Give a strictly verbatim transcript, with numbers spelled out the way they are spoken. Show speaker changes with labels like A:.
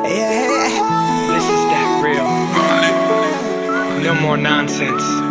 A: Yeah.
B: This is that real. No more nonsense.